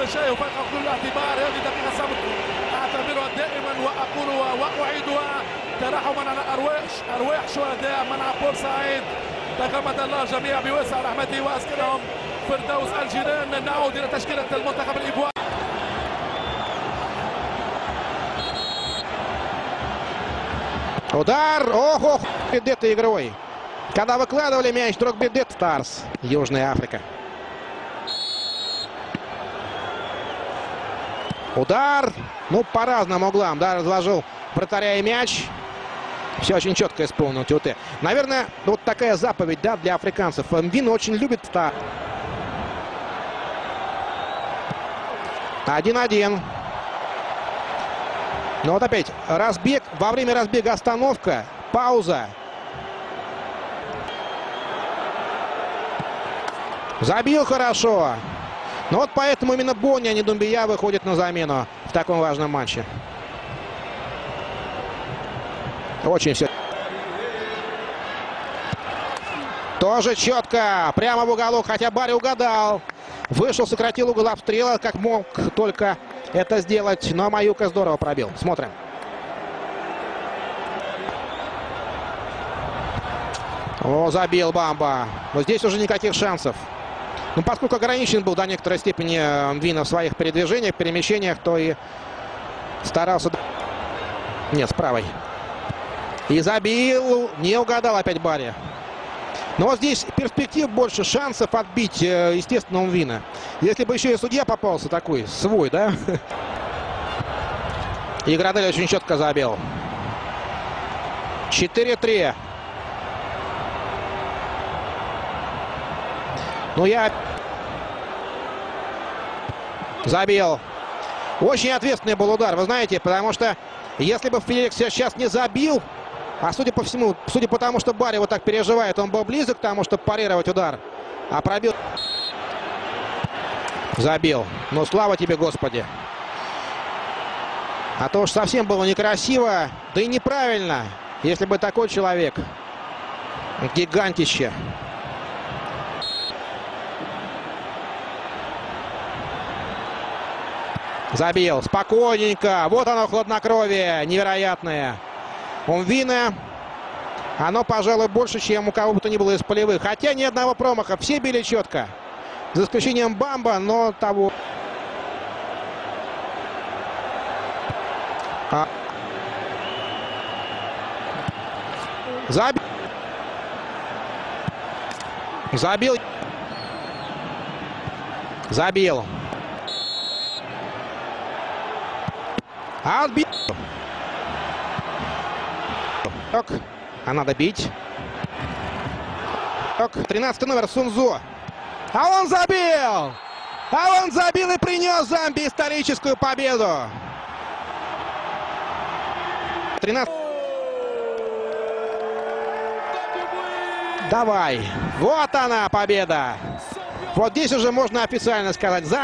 الجاي وفقط كل الاعتبار. هذه دقيقة سبق أعتبرها دائما وأقول وأعيدها ترحما على أرواح شهداء منع بورسعيد. تغمد الله الجميع بواسع رحمته وأسكنهم فردوس الجيران. نعود إلى تشكيلة المنتخب الإيفواري. Удар! Ох, бедет игровой. Когда выкладывали мяч, вдруг бедет Старс. Южная Африка. Удар. Ну, по разным углам, да, разложил вратаря и мяч. Все очень четко исполнил Тюте. Наверное, вот такая заповедь, да, для африканцев. Мвина очень любит Старс. 1-1. Но вот опять разбег, во время разбега остановка, пауза. Забил хорошо. Но вот поэтому именно Бонни, а не Думбия, выходит на замену в таком важном матче. Очень все. Тоже четко. Прямо в уголок, хотя Барри угадал. Вышел, сократил угол обстрела, как мог только это сделать. Но Маюка здорово пробил. Смотрим. О, забил Бамба. Но здесь уже никаких шансов. Ну, поскольку ограничен был до некоторой степени Мвина в своих передвижениях, перемещениях, то и старался... Нет, с правой. И забил. Не угадал опять Барри. Но вот здесь перспектив больше, шансов отбить, естественно, Мвина. Если бы еще и судья попался такой, свой, да? И Градель очень четко забил. 4-3. Ну, я... Забил. Очень ответственный был удар, вы знаете, потому что если бы Феликс сейчас не забил, а судя по всему, судя по тому, что Барри вот так переживает, он был близок к тому, чтобы парировать удар. А пробил. Забил. Ну, слава тебе, Господи. А то уж совсем было некрасиво, да и неправильно, если бы такой человек. Гигантище. Забил. Спокойненько. Вот оно, хладнокровие невероятное. У Мвина оно, пожалуй, больше, чем у кого бы то ни было из полевых. Хотя ни одного промаха. Все били четко. За исключением Бамба, но того... Забил. Забил. Забил. Отбил. А надо бить. 13 номер Сунзо. А он забил! А он забил и принес Замбии историческую победу. 13. Давай. Вот она, победа. Вот здесь уже можно официально сказать.